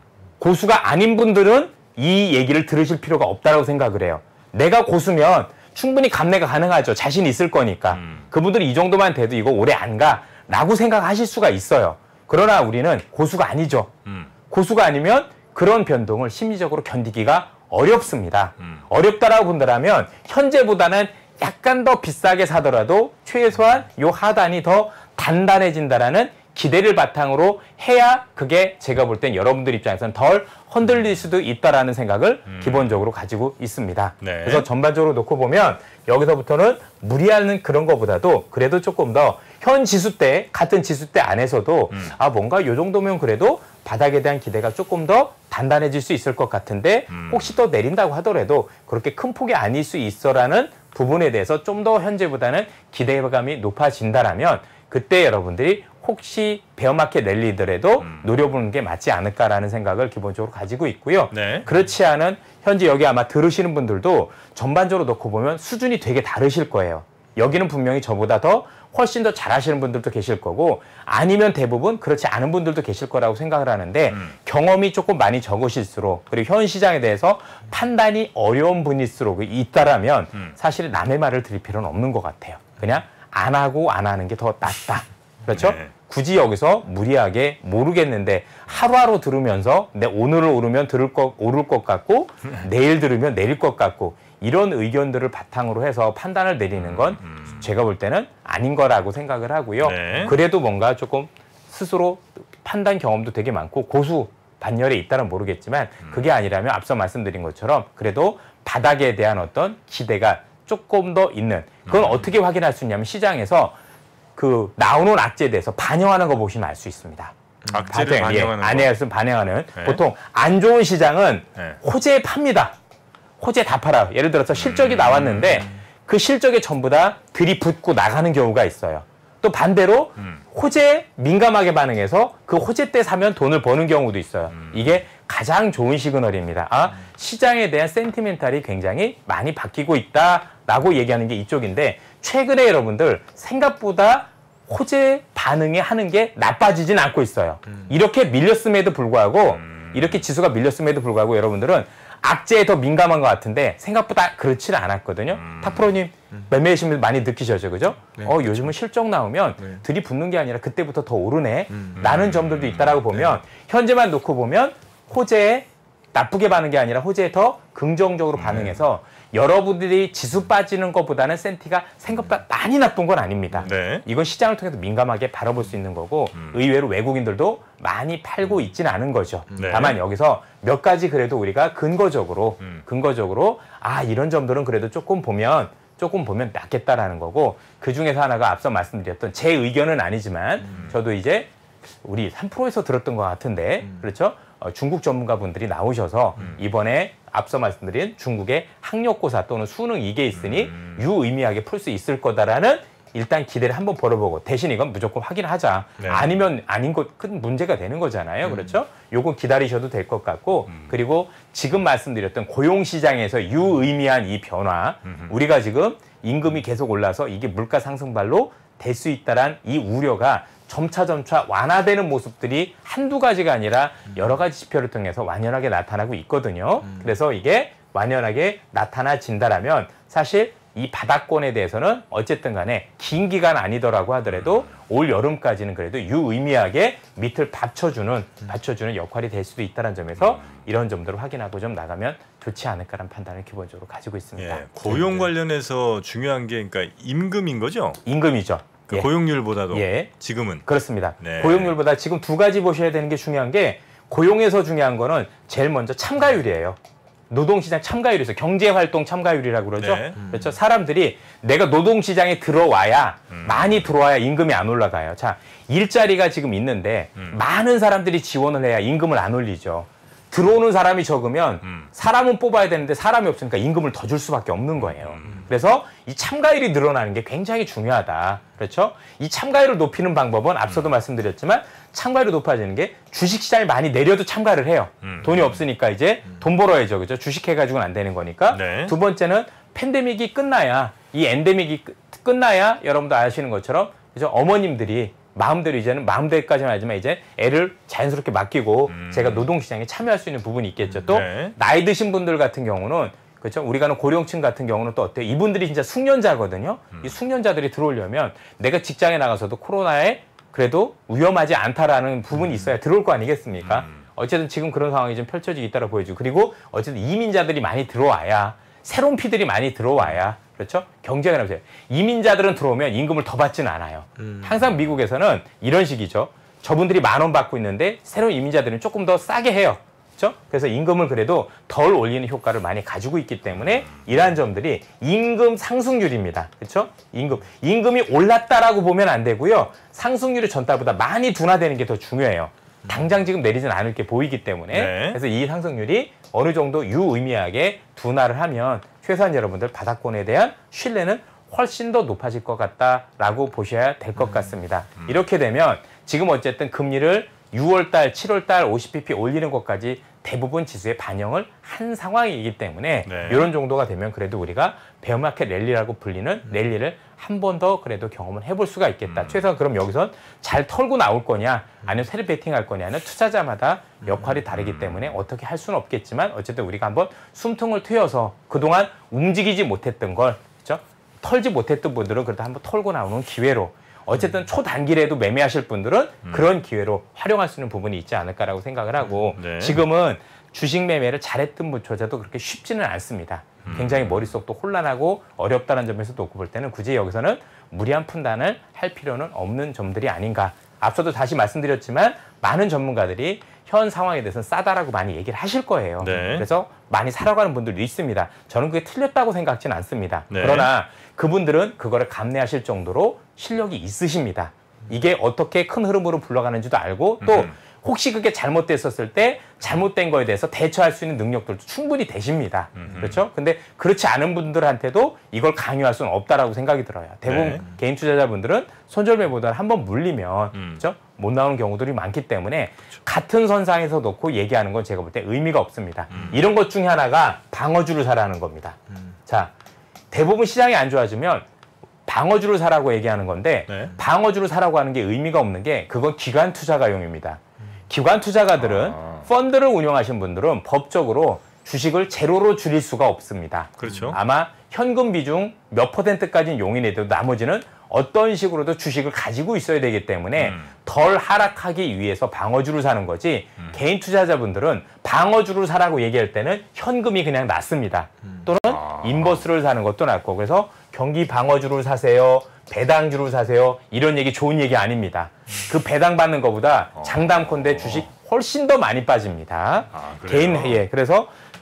고수가 아닌 분들은 이 얘기를 들으실 필요가 없다고 생각을 해요. 내가 고수면 충분히 감내가 가능하죠. 자신 있을 거니까. 그분들이 이 정도만 돼도 이거 오래 안 가라고 생각하실 수가 있어요. 그러나 우리는 고수가 아니죠. 고수가 아니면 그런 변동을 심리적으로 견디기가 어렵습니다. 어렵다라고 본다면 현재보다는 약간 더 비싸게 사더라도 최소한 요 하단이 더 단단해진다라는 기대를 바탕으로 해야 그게 제가 볼 땐 여러분들 입장에서는 덜 흔들릴 수도 있다라는 생각을 기본적으로 가지고 있습니다. 네. 그래서 전반적으로 놓고 보면 여기서부터는 무리하는 그런 거보다도 그래도 조금 더 현 지수대 같은 지수대 안에서도 뭔가 요 정도면 그래도 바닥에 대한 기대가 조금 더 단단해질 수 있을 것 같은데 혹시 또 내린다고 하더라도 그렇게 큰 폭이 아닐 수 있어라는 부분에 대해서 좀 더 현재보다는 기대감이 높아진다라면 그때 여러분들이 혹시 베어마켓 랠리더라도 노려보는 게 맞지 않을까라는 생각을 기본적으로 가지고 있고요. 네. 그렇지 않은 현재 여기 아마 들으시는 분들도 전반적으로 놓고 보면 수준이 되게 다르실 거예요. 여기는 분명히 저보다 더 훨씬 더 잘하시는 분들도 계실 거고 아니면 대부분 그렇지 않은 분들도 계실 거라고 생각을 하는데 경험이 조금 많이 적으실수록 그리고 현 시장에 대해서 판단이 어려운 분일수록 있다라면 사실 남의 말을 들을 필요는 없는 것 같아요. 그냥 안 하고 안 하는 게 더 낫다. 그렇죠? 네. 굳이 여기서 무리하게 모르겠는데 하루하루 들으면서 내 오늘을 오르면 오를 것 같고 내일 들으면 내릴 것 같고 이런 의견들을 바탕으로 해서 판단을 내리는 건 제가 볼 때는 아닌 거라고 생각을 하고요. 네. 그래도 뭔가 조금 스스로 판단 경험도 되게 많고 고수 반열에 있다는 모르겠지만 그게 아니라면 앞서 말씀드린 것처럼 그래도 바닥에 대한 어떤 기대가 조금 더 있는 그건 어떻게 확인할 수 있냐면 시장에서 그 나오는 악재에 대해서 반영하는 거 보시면 알 수 있습니다. 악재를 반영하는 거? 반영하는 네. 보통 안 좋은 시장은 네. 호재 팝니다. 호재 다 팔아요. 예를 들어서 실적이 나왔는데 그 실적에 전부 다 들이붓고 나가는 경우가 있어요. 또 반대로 호재에 민감하게 반응해서 그 호재 때 사면 돈을 버는 경우도 있어요. 이게 가장 좋은 시그널입니다. 시장에 대한 센티멘탈이 굉장히 많이 바뀌고 있다라고 얘기하는 게 이쪽인데 최근에 여러분들 생각보다 호재 반응에 하는 게 나빠지진 않고 있어요. 이렇게 밀렸음에도 불구하고 이렇게 지수가 밀렸음에도 불구하고 여러분들은 악재에 더 민감한 것 같은데 생각보다 그렇지는 않았거든요. 탁프로님 매매하신 분 많이 느끼셨죠, 그죠? 네, 요즘은 실적 나오면 네. 들이붙는 게 아니라 그때부터 더 오르네 라는 점들도 있다라고 보면 네. 현재만 놓고 보면 호재에 나쁘게 반응한 게 아니라 호재에 더 긍정적으로 반응해서 여러분들이 지수 빠지는 것보다는 센티가 생각보다 많이 나쁜 건 아닙니다. 네. 이건 시장을 통해서 민감하게 바라볼 수 있는 거고 의외로 외국인들도 많이 팔고 있지는 않은 거죠. 네. 다만 여기서 몇 가지 그래도 우리가 근거적으로 이런 점들은 그래도 조금 보면 낫겠다라는 거고 그중에서 하나가 앞서 말씀드렸던 제 의견은 아니지만 저도 이제 우리 3프로에서 들었던 것 같은데 그렇죠? 중국 전문가분들이 나오셔서 이번에 앞서 말씀드린 중국의 학력고사 또는 수능 이게 있으니 유의미하게 풀 수 있을 거다라는 일단 기대를 한번 벌어보고 대신 이건 무조건 확인하자. 네. 아니면 아닌 것 큰 문제가 되는 거잖아요. 그렇죠? 요건 기다리셔도 될 것 같고 그리고 지금 말씀드렸던 고용시장에서 유의미한 이 변화 우리가 지금 임금이 계속 올라서 이게 물가 상승발로 될 수 있다란 이 우려가 점차 완화되는 모습들이 한두 가지가 아니라 여러 가지 지표를 통해서 완연하게 나타나고 있거든요. 그래서 이게 완연하게 나타나진다라면 사실 이 바닥권에 대해서는 어쨌든 간에 긴 기간 아니더라고 하더라도 올 여름까지는 그래도 유의미하게 밑을 받쳐주는 역할이 될 수도 있다는 점에서 이런 점들을 확인하고 좀 나가면 좋지 않을까라는 판단을 기본적으로 가지고 있습니다. 예, 고용 관련해서 중요한 게 그러니까 임금인 거죠? 임금이죠. 그 고용률보다도 지금은 그렇습니다. 네. 고용률보다 지금 두 가지 보셔야 되는 게 중요한 게 고용에서 중요한 거는 제일 먼저 참가율이에요. 노동시장 참가율에서 경제활동 참가율이라고 그러죠. 네. 그렇죠. 사람들이 내가 노동시장에 들어와야 많이 들어와야 임금이 안 올라가요. 자, 일자리가 지금 있는데 많은 사람들이 지원을 해야 임금을 안 올리죠. 들어오는 사람이 적으면 사람은 뽑아야 되는데 사람이 없으니까 임금을 더 줄 수밖에 없는 거예요. 그래서 이 참가율이 늘어나는 게 굉장히 중요하다. 그렇죠? 이 참가율을 높이는 방법은 앞서도 말씀드렸지만 참가율이 높아지는 게 주식시장이 많이 내려도 참가를 해요. 돈이 없으니까 이제 돈 벌어야죠. 그죠? 주식해가지고는 안 되는 거니까. 네. 두 번째는 팬데믹이 끝나야 이 엔데믹이 끝나야 여러분도 아시는 것처럼 그죠? 어머님들이 마음대로 이제는 마음대로까지는 하지만 이제 애를 자연스럽게 맡기고 제가 노동시장에 참여할 수 있는 부분이 있겠죠. 또 나이 드신 분들 같은 경우는 그렇죠. 우리가 는 고령층 같은 경우는 또 어때요? 이분들이 진짜 숙련자거든요. 이 숙련자들이 들어오려면 내가 직장에 나가서도 코로나에 그래도 위험하지 않다라는 부분이 있어야 들어올 거 아니겠습니까? 어쨌든 지금 그런 상황이 좀 펼쳐지고 있다고 보여지고 그리고 어쨌든 이민자들이 많이 들어와야 새로운 피들이 많이 들어와야 그렇죠? 경제가 나오세요. 이민자들은 들어오면 임금을 더 받지는 않아요. 항상 미국에서는 이런 식이죠. 저분들이 10,000원 받고 있는데 새로운 이민자들은 조금 더 싸게 해요. 그렇죠? 그래서 임금을 그래도 덜 올리는 효과를 많이 가지고 있기 때문에 이러한 점들이 임금 상승률입니다. 그렇죠? 임금이 올랐다라고 보면 안 되고요. 상승률이 전달보다 많이 둔화되는 게 더 중요해요. 당장 지금 내리진 않을 게 보이기 때문에 그래서 이 상승률이 어느 정도 유의미하게 둔화를 하면 최소한 여러분들 바닥권에 대한 신뢰는 훨씬 더 높아질 것 같다라고 보셔야 될 것 같습니다. 이렇게 되면 지금 어쨌든 금리를 6월달, 7월달 50bp 올리는 것까지 대부분 지수에 반영을 한 상황이기 때문에 이런 정도가 되면 그래도 우리가 베어마켓 랠리라고 불리는 랠리를 한 번 더 그래도 경험을 해볼 수가 있겠다. 최소한 그럼 여기선 잘 털고 나올 거냐 아니면 세를 베팅할 거냐는 투자자마다 역할이 다르기 때문에 어떻게 할 수는 없겠지만 어쨌든 우리가 한번 숨통을 트여서 그동안 움직이지 못했던 걸 그렇죠? 털지 못했던 분들은 그래도 한번 털고 나오는 기회로 어쨌든 초단기라도 매매하실 분들은 그런 기회로 활용할 수 있는 부분이 있지 않을까라고 생각을 하고 지금은 주식 매매를 잘했던 분조차도 그렇게 쉽지는 않습니다. 굉장히 머릿속도 혼란하고 어렵다는 점에서 놓고 볼 때는 굳이 여기서는 무리한 판단을 할 필요는 없는 점들이 아닌가. 앞서도 다시 말씀드렸지만 많은 전문가들이 현 상황에 대해서는 싸다라고 많이 얘기를 하실 거예요. 그래서 많이 살아가는 분들도 있습니다. 저는 그게 틀렸다고 생각지는 않습니다. 그러나 그분들은 그거를 감내하실 정도로 실력이 있으십니다. 이게 어떻게 큰 흐름으로 굴러가는지도 알고 또 혹시 그게 잘못됐었을 때 잘못된 거에 대해서 대처할 수 있는 능력들도 충분히 되십니다. 그렇죠? 근데 그렇지 않은 분들한테도 이걸 강요할 수는 없다라고 생각이 들어요. 대부분 개인 투자자분들은 손절매보다는 한번 물리면 그렇죠? 못 나오는 경우들이 많기 때문에 같은 선상에서 놓고 얘기하는 건 제가 볼 때 의미가 없습니다. 이런 것 중에 하나가 방어주를 사라는 겁니다. 자, 대부분 시장이 안 좋아지면 방어주를 사라고 얘기하는 건데 방어주를 사라고 하는 게 의미가 없는 게 그건 기관 투자가용입니다. 기관 투자가들은 펀드를 운영하신 분들은 법적으로 주식을 제로로 줄일 수가 없습니다. 그렇죠. 아마 현금 비중 몇 %까지는 용인해도 나머지는 어떤 식으로도 주식을 가지고 있어야 되기 때문에 덜 하락하기 위해서 방어주를 사는 거지 개인 투자자분들은 방어주를 사라고 얘기할 때는 현금이 그냥 낫습니다. 또는 인버스를 사는 것도 낫고 그래서 경기 방어주를 사세요. 배당주를 사세요. 이런 얘기 좋은 얘기 아닙니다. 그 배당 받는 것보다 장담컨대 주식 훨씬 더 많이 빠집니다. 그래요? 그래서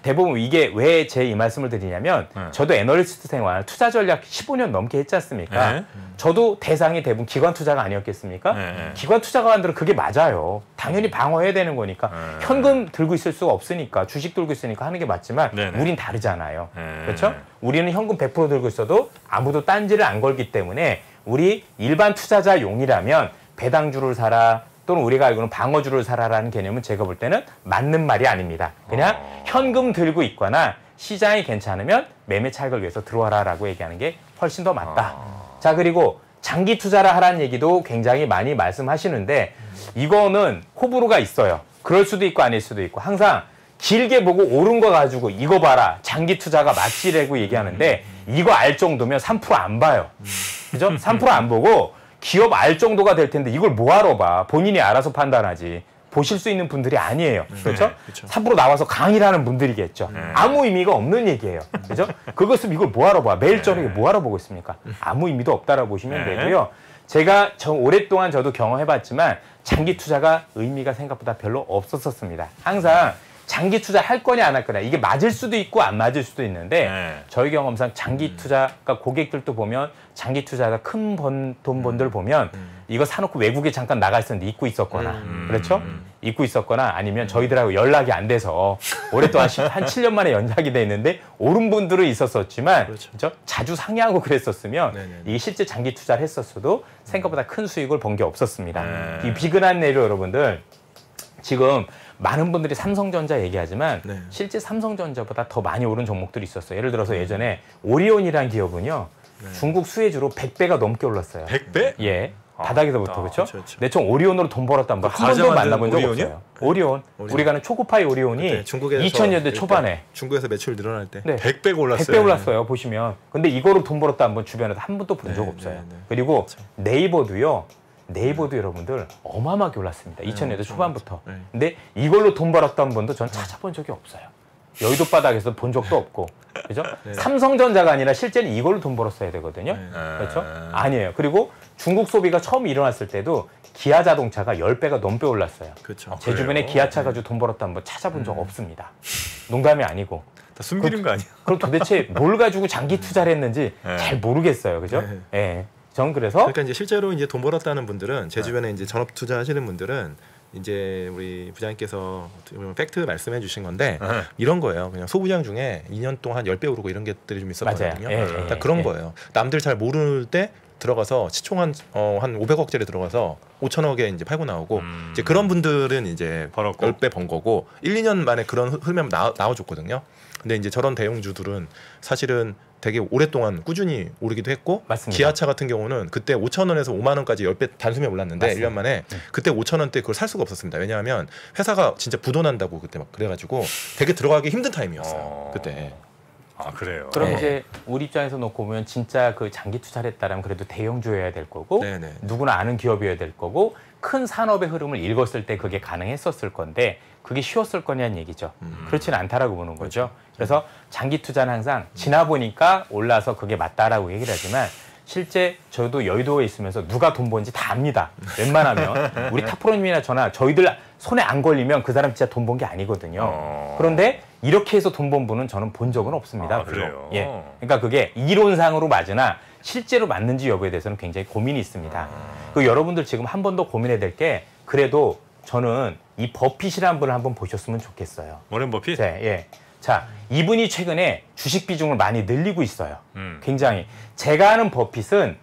대부분 이게 왜 제 이 말씀을 드리냐면 저도 애널리스트 생활 투자 전략 15년 넘게 했지 않습니까? 저도 대상이 대부분 기관 투자가 아니었겠습니까? 기관 투자가들은 그게 맞아요. 당연히 방어해야 되는 거니까 현금 들고 있을 수가 없으니까 주식 들고 있으니까 하는 게 맞지만 우린 다르잖아요. 그렇죠? 우리는 현금 100% 들고 있어도 아무도 딴지를 안 걸기 때문에 우리 일반 투자자용이라면 배당주를 사라 또는 우리가 알고는 방어주를 사라라는 개념은 제가 볼 때는 맞는 말이 아닙니다. 그냥 현금 들고 있거나 시장이 괜찮으면 매매 차익을 위해서 들어와라라고 얘기하는 게 훨씬 더 맞다. 자, 그리고 장기 투자를 하라는 얘기도 굉장히 많이 말씀하시는데 이거는 호불호가 있어요. 그럴 수도 있고 아닐 수도 있고 항상 길게 보고 옳은 거 가지고 이거 봐라 장기 투자가 맞지라고 얘기하는데 이거 알 정도면 3% 안 봐요. 그죠? 3% 안 보고 기업 알 정도가 될 텐데 이걸 뭐하러 봐. 본인이 알아서 판단하지. 보실 수 있는 분들이 아니에요. 그렇죠? 3% 나와서 강의를 하는 분들이겠죠. 아무 의미가 없는 얘기예요. 그죠? 그것은 이걸 뭐하러 봐. 매일 저녁에 뭐하러 보고 있습니까? 아무 의미도 없다라고 보시면 되고요. 제가 오랫동안 저도 경험해봤지만 장기 투자가 의미가 생각보다 별로 없었습니다. 항상 장기 투자 할 거냐 안 할 거냐 이게 맞을 수도 있고 안 맞을 수도 있는데 저희 경험상 장기 투자 그러니까 고객들도 보면 장기 투자가 큰 돈 번들 보면 이거 사놓고 외국에 잠깐 나가 있었는데 잊고 있었거나 그렇죠? 잊고 있었거나 아니면 저희들하고 연락이 안 돼서 오랫동안 한 7년 만에 연락이 돼 있는데 오른 분들은 있었었지만 그렇죠? 자주 상회하고 그랬었으면 이게 실제 장기 투자를 했었어도 생각보다 큰 수익을 본 게 없었습니다. 이 비근한 내로 여러분들 지금 많은 분들이 삼성전자 얘기하지만 실제 삼성전자보다 더 많이 오른 종목들이 있었어요. 예를 들어서 예전에 오리온이라는 기업은요. 중국 수혜주로 100배가 넘게 올랐어요. 100배? 예. 바닥에서부터 그렇죠? 내 총 오리온으로 돈 벌었다는 분 한 번도 만나본 적 없어요. 오리온. 우리가 아는 초코파이 오리온이 2000년대 초반에 중국에서 매출 늘어날 때 100배 올랐어요. 100배 올랐어요. 보시면. 근데 이거로 돈 벌었다는 분 주변에서 한 번도 본 적 없어요. 그리고 네이버도요. 네이버도 여러분들 어마어마하게 올랐습니다. 2000년대 초반부터. 근데 이걸로 돈 벌었던 분도 전 찾아본 적이 없어요. 여의도 바닥에서 본 적도 없고. 그죠? 삼성전자가 아니라 실제는 이걸로 돈 벌었어야 되거든요. 그렇죠? 아니에요. 그리고 중국 소비가 처음 일어났을 때도 기아 자동차가 10배가 넘게 올랐어요. 그렇죠. 제 주변에 기아차 가지고 돈 벌었다는 분 찾아본 적 없습니다. 농담이 아니고. 다 숨기는 거 아니야? 그럼 도대체 뭘 가지고 장기 투자를 했는지 잘 모르겠어요. 그죠? 예. 전 그래서 그러니까 이제 실제로 이제 돈 벌었다는 분들은 제 주변에 이제 전업 투자하시는 분들은 이제 우리 부장님께서 팩트 말씀해 주신 건데 이런 거예요. 그냥 소부장 중에 2년 동안 10배 오르고 이런 것들이 좀 있었거든요. 딱 그런 거예요. 남들 잘 모를 때 들어가서 시총 한 500억짜리 들어가서 5천억에 이제 팔고 나오고 이제 그런 분들은 이제 벌었고 10배 번 거고 1, 2년 만에 그런 흐름이 나와줬거든요. 근데 이제 저런 대형주들은 사실은 되게 오랫동안 꾸준히 오르기도 했고 맞습니다. 기아차 같은 경우는 그때 5,000원에서 5만 원까지 10배 단숨에 올랐는데 맞습니다. 1년 만에 그때 5,000원대 그걸 살 수가 없었습니다. 왜냐하면 회사가 진짜 부도난다고 그때 막 그래가지고 되게 들어가기 힘든 타임이었어요. 그때. 아 그래요. 그럼 이제 우리 입장에서 놓고 보면 진짜 그 장기 투자를 했다라면 그래도 대형주여야 될 거고 누구나 아는 기업이어야 될 거고 큰 산업의 흐름을 읽었을 때 그게 가능했었을 건데 그게 쉬웠을 거냐는 얘기죠. 그렇지는 않다라고 보는 거죠. 그래서 장기 투자는 항상 지나 보니까 올라서 그게 맞다라고 얘기를 하지만 실제 저도 여의도에 있으면서 누가 돈 버는지 다 압니다. 웬만하면 우리 탁프로님이나 저나 저희들 손에 안 걸리면 그 사람 진짜 돈 번 게 아니거든요. 그런데 이렇게 해서 돈 번 분은 저는 본 적은 없습니다. 아, 그래요? 예. 그러니까 그게 이론상으로 맞으나 실제로 맞는지 여부에 대해서는 굉장히 고민이 있습니다. 그 여러분들 지금 한 번 더 고민해야 될 게 그래도 저는 이 버핏이라는 분을 한번 보셨으면 좋겠어요. 워렌 버핏? 네, 예. 자, 이분이 최근에 주식 비중을 많이 늘리고 있어요. 굉장히. 제가 아는 버핏은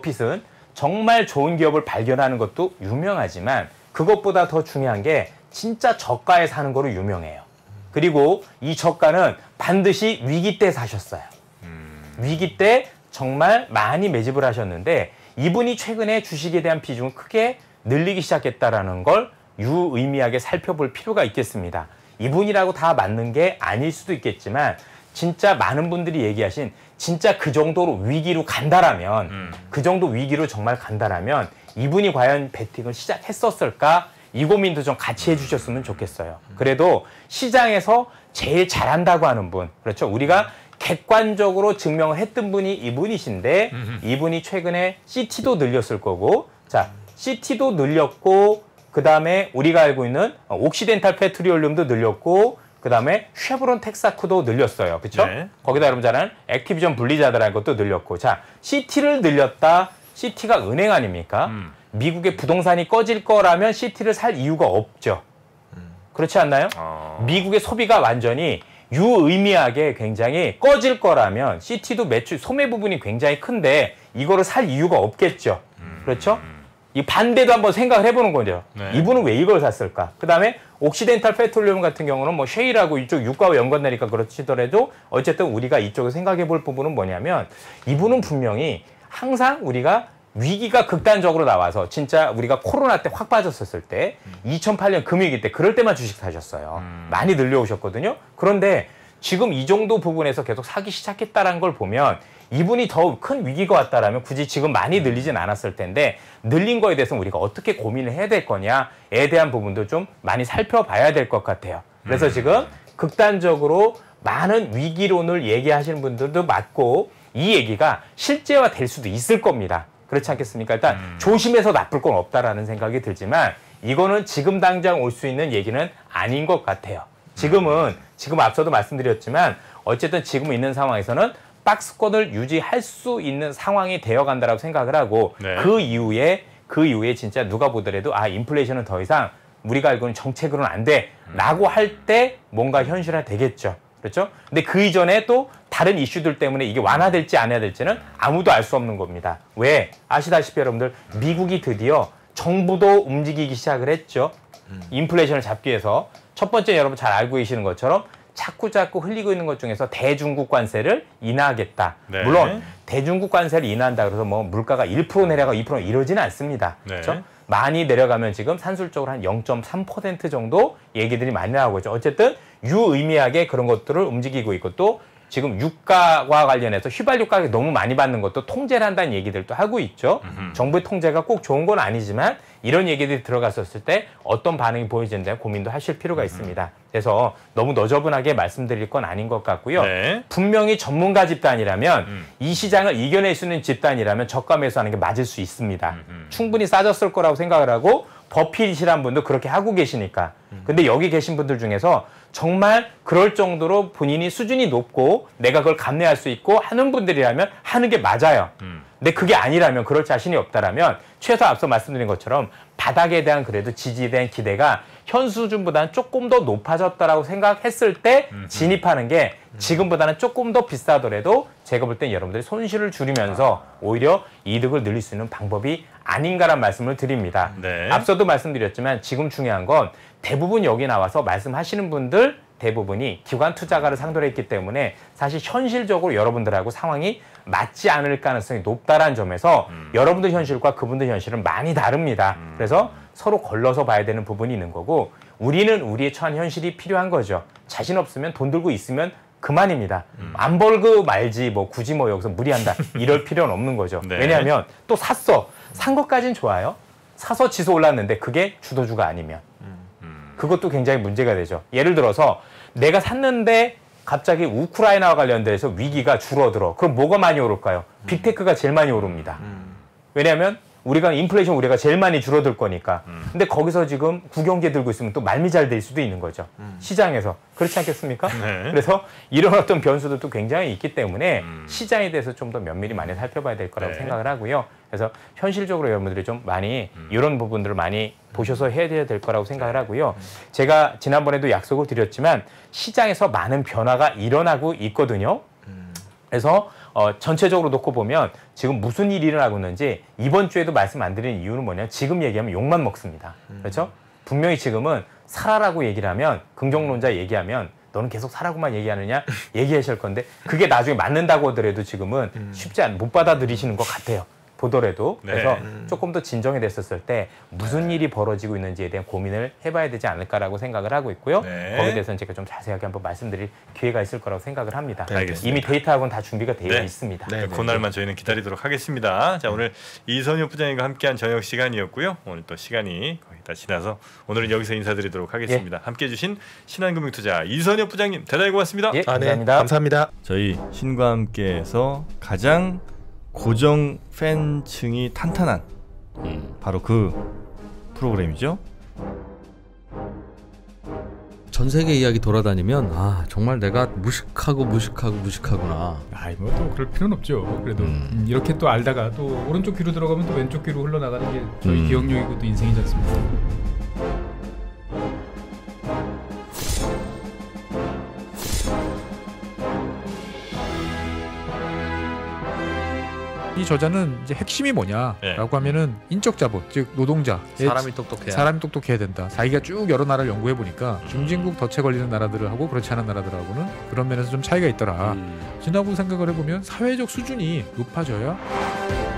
정말 좋은 기업을 발견하는 것도 유명하지만 그것보다 더 중요한 게 진짜 저가에 사는 거로 유명해요. 그리고 이 저가는 반드시 위기 때 사셨어요. 위기 때 정말 많이 매집을 하셨는데 이분이 최근에 주식에 대한 비중을 크게 늘리기 시작했다라는 걸 유의미하게 살펴볼 필요가 있겠습니다. 이분이라고 다 맞는 게 아닐 수도 있겠지만 진짜 많은 분들이 얘기하신 진짜 그 정도로 위기로 간다라면 그 정도 위기로 정말 간다라면 이분이 과연 베팅을 시작했었을까? 이 고민도 좀 같이 해주셨으면 좋겠어요. 그래도 시장에서 제일 잘한다고 하는 분, 그렇죠? 우리가 객관적으로 증명을 했던 분이 이분이신데 이분이 최근에 CT도 늘렸을 거고 자, CT도 늘렸고 그 다음에 우리가 알고 있는 옥시덴탈 페트리올륨도 늘렸고 그다음에 쉐브론 텍사코도 늘렸어요. 그렇죠? 네. 거기다 여러분 잘 아는 액티비전 블리자드라는 것도 늘렸고. 자, 시티를 늘렸다. 시티가 은행 아닙니까? 미국의 부동산이 꺼질 거라면 시티를 살 이유가 없죠. 그렇지 않나요? 미국의 소비가 완전히 유의미하게 굉장히 꺼질 거라면 시티도 매출 소매 부분이 굉장히 큰데 이거를 살 이유가 없겠죠. 그렇죠? 이 반대도 한번 생각을 해보는 거죠. 네. 이분은 왜 이걸 샀을까? 그 다음에 옥시덴탈 페트롤리움 같은 경우는 뭐 쉐일하고 이쪽 유가와 연관되니까 그렇지더라도 어쨌든 우리가 이쪽에 생각해 볼 부분은 뭐냐면 이분은 분명히 항상 우리가 위기가 극단적으로 나와서 진짜 우리가 코로나 때 확 빠졌었을 때 2008년 금위기 때 그럴 때만 주식 사셨어요. 많이 늘려오셨거든요. 그런데 지금 이 정도 부분에서 계속 사기 시작했다는 걸 보면 이분이 더 큰 위기가 왔다라면 굳이 지금 많이 늘리진 않았을 텐데 늘린 거에 대해서 우리가 어떻게 고민을 해야 될 거냐에 대한 부분도 좀 많이 살펴봐야 될 것 같아요. 그래서 지금 극단적으로 많은 위기론을 얘기하시는 분들도 맞고 이 얘기가 실제화 될 수도 있을 겁니다. 그렇지 않겠습니까? 일단 조심해서 나쁠 건 없다라는 생각이 들지만 이거는 지금 당장 올 수 있는 얘기는 아닌 것 같아요. 지금 앞서도 말씀드렸지만 어쨌든 지금 있는 상황에서는 박스권을 유지할 수 있는 상황이 되어간다라고 생각을 하고 네. 그 이후에 진짜 누가 보더라도 인플레이션은 더 이상 우리가 알고 있는 정책으로는 안 돼라고 할 때 뭔가 현실화 되겠죠. 그렇죠? 근데 그 이전에 또 다른 이슈들 때문에 이게 완화될지 안 해야 될지는 아무도 알 수 없는 겁니다. 왜? 아시다시피 여러분들 미국이 드디어 정부도 움직이기 시작을 했죠. 인플레이션을 잡기 위해서 첫 번째 여러분 잘 알고 계시는 것처럼 자꾸 흘리고 있는 것 중에서 대중국 관세를 인하하겠다. 네. 물론 대중국 관세를 인하한다 그래서 뭐 물가가 1% 내려가 2% 이러지는 않습니다. 네. 그렇죠? 많이 내려가면 지금 산술적으로 한 0.3% 정도 얘기들이 많이 나오고 있죠. 어쨌든 유의미하게 그런 것들을 움직이고 있고 또 지금 유가와 관련해서 휘발유 가격이 너무 많이 받는 것도 통제를 한다는 얘기들도 하고 있죠. 정부의 통제가 꼭 좋은 건 아니지만 이런 얘기들이 들어갔었을 때 어떤 반응이 보여지는지 고민도 하실 필요가 있습니다. 그래서 너무 너저분하게 말씀드릴 건 아닌 것 같고요. 네. 분명히 전문가 집단이라면 이 시장을 이겨낼 수 있는 집단이라면 저가 매수하는 게 맞을 수 있습니다. 충분히 싸졌을 거라고 생각을 하고 버핏이란 분도 그렇게 하고 계시니까. 근데 여기 계신 분들 중에서 정말 그럴 정도로 본인이 수준이 높고 내가 그걸 감내할 수 있고 하는 분들이라면 하는 게 맞아요. 근데 그게 아니라면 그럴 자신이 없다라면 최소 앞서 말씀드린 것처럼 바닥에 대한 그래도 지지에 대한 기대가 현 수준보다는 조금 더 높아졌다라고 생각했을 때 진입하는 게 지금보다는 조금 더 비싸더라도 제가 볼 땐 여러분들이 손실을 줄이면서 오히려 이득을 늘릴 수 있는 방법이 아닌가란 말씀을 드립니다. 네. 앞서도 말씀드렸지만 지금 중요한 건 대부분 여기 나와서 말씀하시는 분들 대부분이 기관 투자가를 상대로 했기 때문에 사실 현실적으로 여러분들하고 상황이 맞지 않을 가능성이 높다는 점에서 여러분들 현실과 그분들 현실은 많이 다릅니다. 그래서 서로 걸러서 봐야 되는 부분이 있는 거고 우리는 우리의 처한 현실이 필요한 거죠. 자신 없으면 돈 들고 있으면 그만입니다. 안 벌고 말지 뭐 굳이 뭐 여기서 무리한다 이럴 필요는 없는 거죠. 네. 왜냐하면 또 산 것까진 좋아요. 사서 지수 올랐는데 그게 주도주가 아니면 그것도 굉장히 문제가 되죠. 예를 들어서 내가 샀는데 갑자기 우크라이나와 관련돼서 위기가 줄어들어. 그럼 뭐가 많이 오를까요? 빅테크가 제일 많이 오릅니다. 왜냐하면 우리가 인플레이션 우리가 제일 많이 줄어들 거니까. 근데 거기서 지금 국영제 들고 있으면 또 말미 잘 될 수도 있는 거죠. 시장에서. 그렇지 않겠습니까? 네. 그래서 이런 어떤 변수들도 굉장히 있기 때문에 시장에 대해서 좀 더 면밀히 많이 살펴봐야 될 거라고 네. 생각을 하고요. 그래서 현실적으로 여러분들이 좀 많이 이런 부분들을 많이 보셔서 해야 될 거라고 생각을 하고요. 제가 지난번에도 약속을 드렸지만 시장에서 많은 변화가 일어나고 있거든요. 그래서 전체적으로 놓고 보면 지금 무슨 일이 일어나고 있는지 이번 주에도 말씀 안 드리는 이유는 뭐냐면 지금 얘기하면 욕만 먹습니다. 그렇죠? 분명히 지금은 사라라고 얘기를 하면 긍정론자 얘기하면 너는 계속 사라고만 얘기하느냐 얘기하실 건데 그게 나중에 맞는다고 하더라도 지금은 못 받아들이시는 것 같아요. 보더라도. 그래서 조금 더 진정이 됐었을 때 무슨 일이 벌어지고 있는지에 대한 고민을 해봐야 되지 않을까라고 생각을 하고 있고요. 네. 거기에 대해서는 제가 좀 자세하게 한번 말씀드릴 기회가 있을 거라고 생각을 합니다. 네, 알겠습니다. 이미 데이터하고는 다 준비가 되어 네. 있습니다. 네, 그날만 저희는 기다리도록 하겠습니다. 자, 오늘 이선엽 부장님과 함께한 저녁 시간이었고요. 오늘 또 시간이 거의 다 지나서 오늘은 여기서 인사드리도록 하겠습니다. 함께해 주신 신한금융투자 이선엽 부장님 대단히 고맙습니다. 예, 감사합니다. 네, 감사합니다. 저희 신과 함께해서 가장 고정 팬층이 탄탄한 바로 그 프로그램이죠. 전 세계 이야기 돌아다니면 아 정말 내가 무식하구나. 아이 뭐 또 그럴 필요는 없죠. 그래도 이렇게 또 알다가 또 오른쪽 귀로 들어가면 또 왼쪽 귀로 흘러나가는 게 저희 기억력이고 또 인생이지 않습니까? 이 저자는 이제 핵심이 뭐냐라고 하면은 인적 자본, 즉 노동자, 사람이 똑똑해야 된다. 자기가 쭉 여러 나라를 연구해 보니까 중진국 덫에 걸리는 나라들하고 그렇지 않은 나라들하고는 그런 면에서 좀 차이가 있더라. 지나고 생각을 해보면 사회적 수준이 높아져야